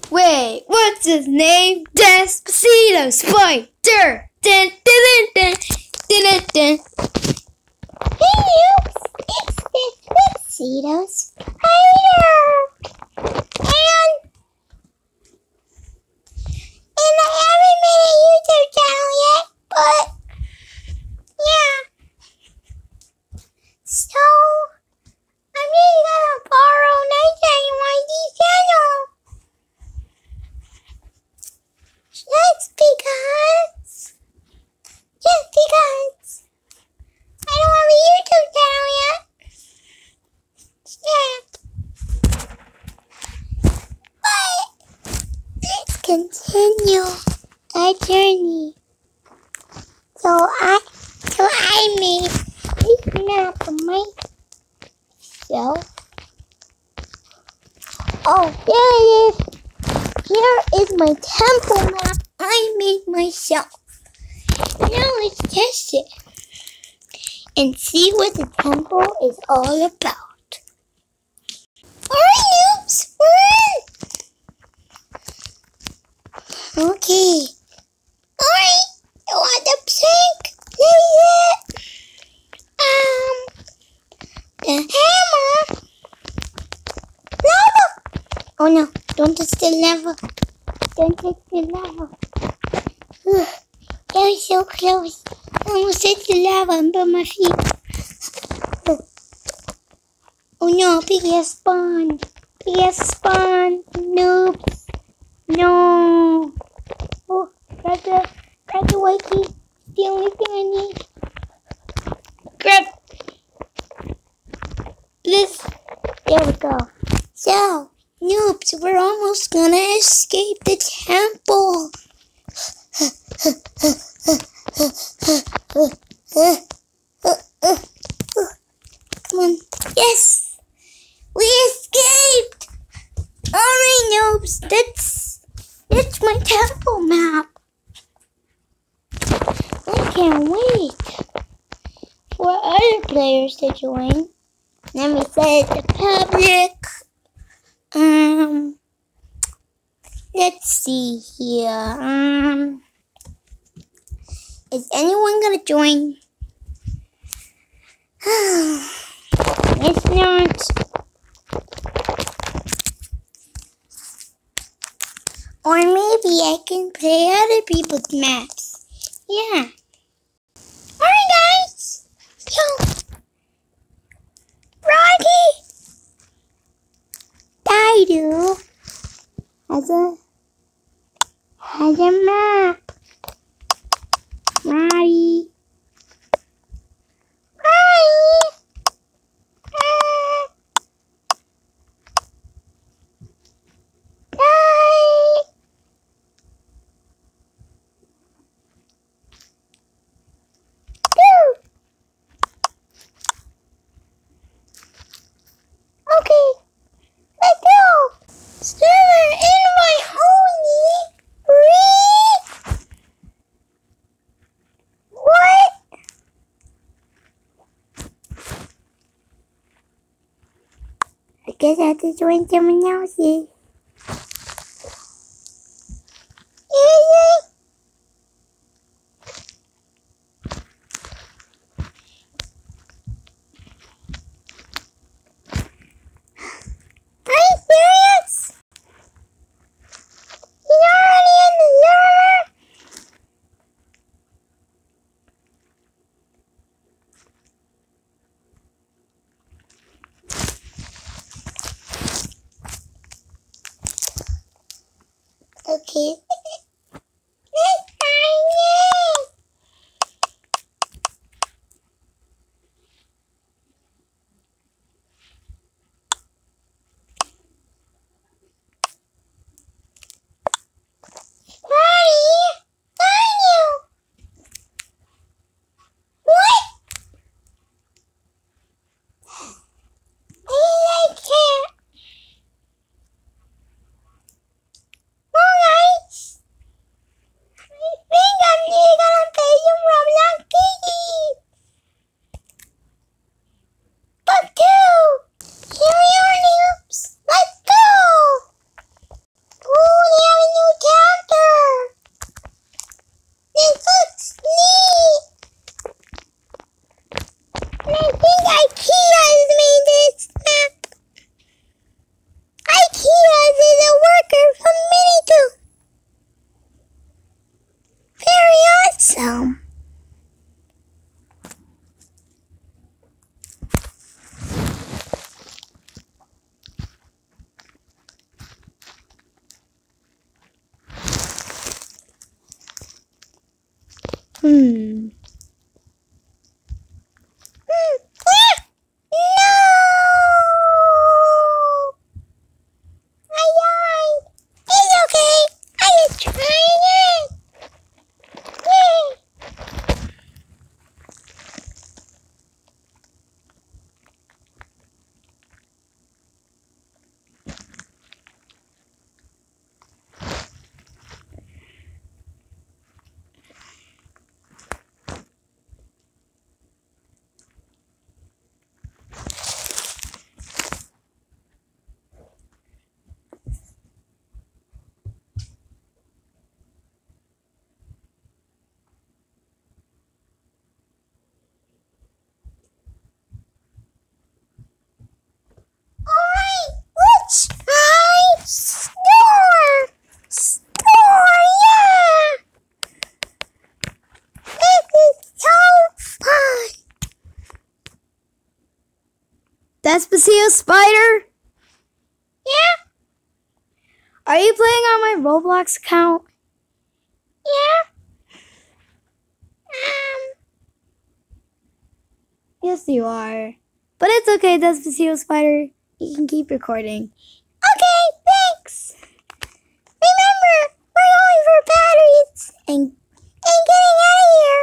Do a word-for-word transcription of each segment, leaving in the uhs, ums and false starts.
Wait, what's his name? Despacito Spider. Dun, dun, dun, dun, dun, dun. Hey, Oops, it's Despacito Spider. And, and I haven't made a YouTube channel yet, but yeah. So, I'm really gonna borrow Nightshade Y D's channel. Just because, just because I don't have a YouTube channel yet. Yeah. But let's continue our journey. So I, so I made this map for myself. Oh, there it is. Here is my temple map I made myself. Now let's test it and see what the temple is all about. Alright, noobs, we're in. Okay. Alright, I want the plank. There is it. Um, the hammer. Lava. Oh no, don't touch the lava. Don't touch the lava. Ugh, that was so close. I almost hit the lava under my feet. Ugh. Oh no, big ass spawn. Big ass spawn. Nope. No. Oh, grab the, grab the white key. It's the only thing I need. Grab this. There we go. So, noobs, we're almost gonna escape the temple. Come on. Yes! We escaped! Alright, noobs, that's, that's my temple map. I can't wait for other players to join. Let me say it to public. Um, let's see here. Um, is anyone gonna join? It's not. Or maybe I can play other people's maps. Yeah. Alright, guys. So, Roddy. Dido has a has a map. Roddy. Roddy. Uh, Roddy. Go. Okay. Let's go! Server in my holy free? What? I guess I have to join someone else's. Are you serious? He's already in the server? Okay. Let's find it. Daddy, find you. What? I can't. Well, guys. Hmm. Mm. Ah! No! I died. It's okay. I just tried it. Yay! Alright, let's try store. Store, yeah. This is so fun. Despacito Spider? Yeah, Are you playing on my Roblox account? yeah. Um, Yes, you are. But it's okay, Despacito Spider. You can keep recording. okay, thanks. Remember, we're going for batteries and, and getting out of here.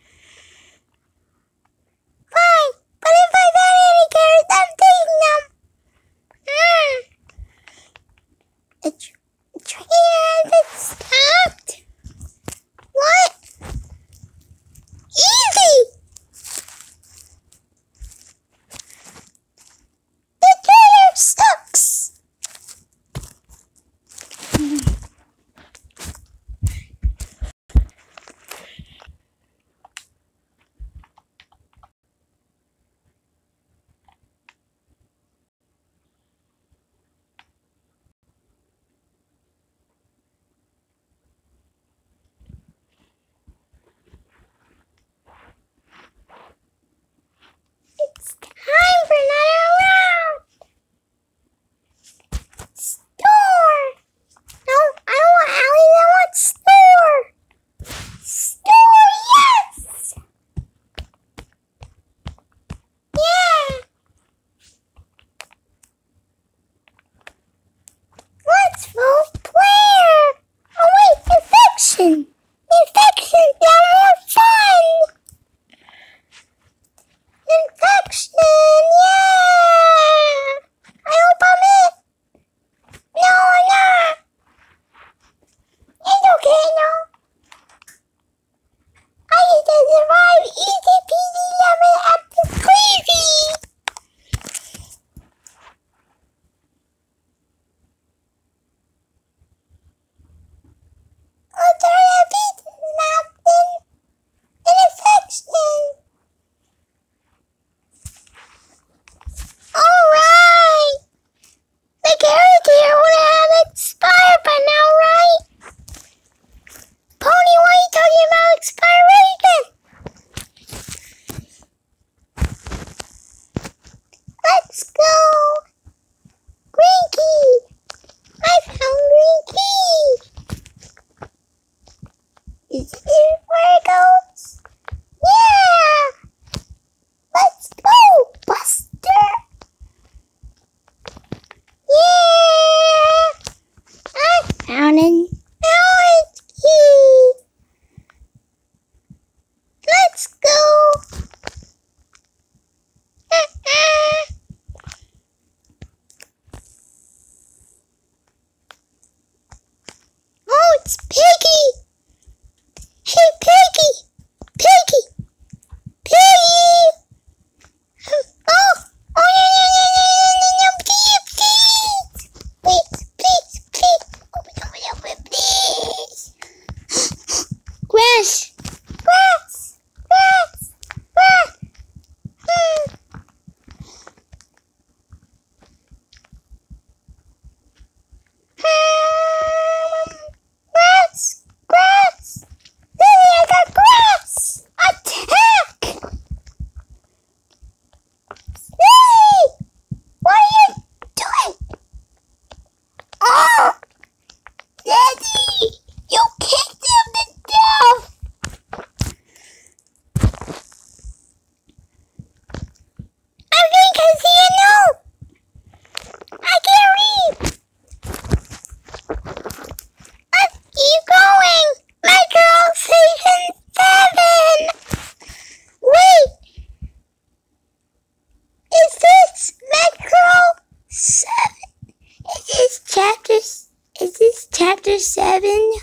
Fine, but if I got any carrots, I'm taking them. Mm. The, tr- the trainer has been stopped. What? Easy! The trainer sucks! It's time for another round! Store! No, I don't want alleys, I want store! Store, yes! Yeah! Let's vote player! Oh wait, infection! Infection, now more fun! Infection, yeah! I hope I'm it! No, I'm not! It's okay, no. I just had to survive easy peasy lemon after crazy! Oh, turn that beat nothing. An infection. Alright! The carrot here would have expired by now, right? Pony, why are you talking about expiration? Let's go! Green key! I found green key! Is it where it goes? Yeah! Let's go, Buster! Yeah! I found an orange key! Let's go! Oh, it's Piggy! Hey, Piggy! Piggy! Piggy! Oh! Oh, no, no, no, no, no, no, no, please, please! Please, please, please! Open, open, open, please! Grass! Grass! Grass! Grass! Hmm. Um, grass! chapter seven?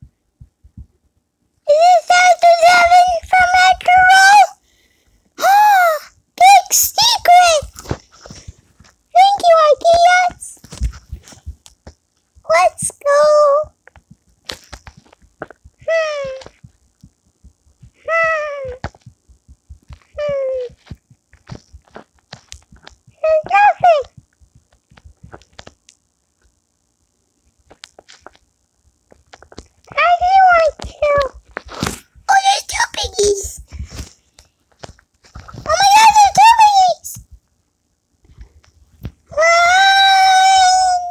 Is it chapter seven from after all? Oh, big secret! Thank you, Ideas. Let's go. Hmm. Hmm. Hmm. There's nothing. I do want to. Oh, there's two piggies. Oh my God, there's two piggies. Run.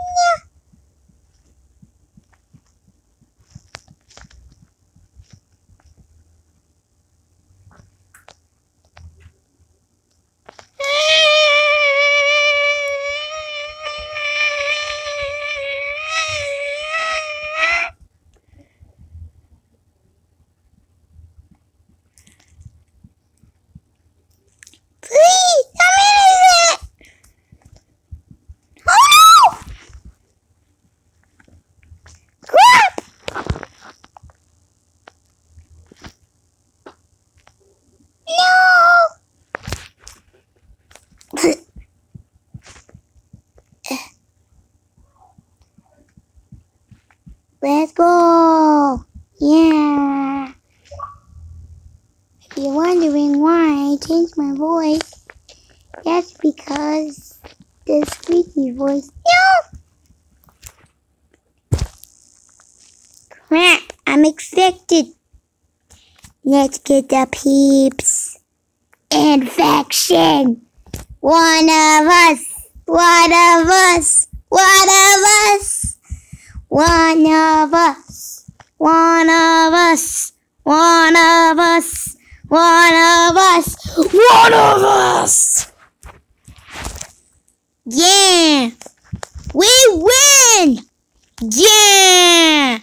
Please, I'm innocent. Oh no! Crap! No! Let's go! Yeah! If you're wondering why I changed my voice, that's because the squeaky voice. No! Crap! I'm infected. Let's get the peeps. Infection! One of us! One of us! One of us! One of us! One of us! One of us! One of us! One of us! Yeah! We win! Yeah!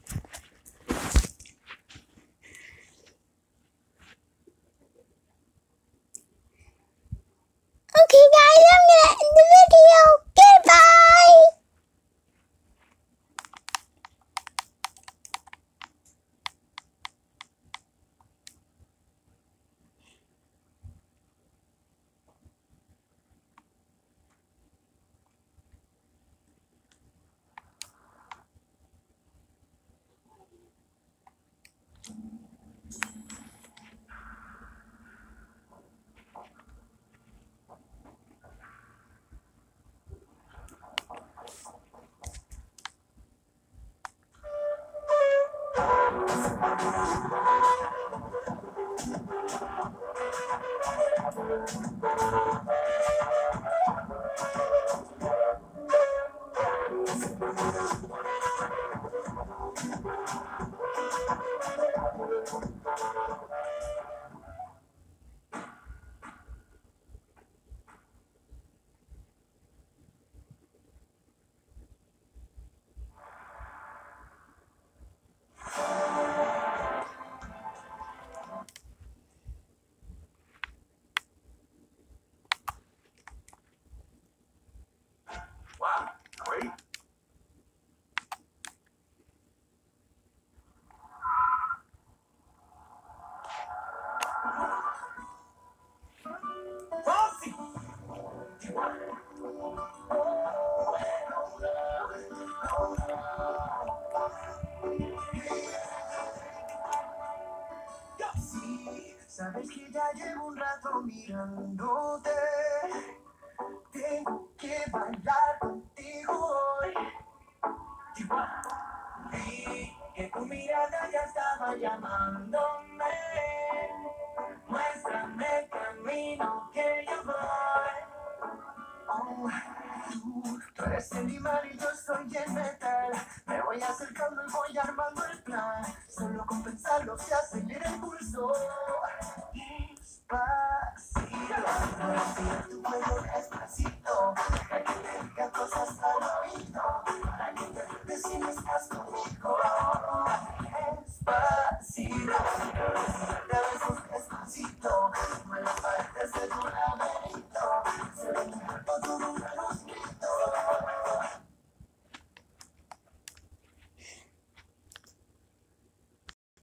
Okay guys, I'm gonna end the video. Goodbye! Wow, great. Foxy! Sí, sabes que ya llevo un rato mirándote. Tengo que bailar contigo hoy. Vi que tu mirada ya estaba llamándome. Muéstrame el camino que yo voy. Oh, tú, tú eres el imán y yo soy el metal. Me voy acercando y voy armando el plan. Solo con pensarlo se acelera el pulso. Despacito, no respires tu cuello despacito. Para que te diga cosas al oído. Para que te preguntes si me estás conmigo.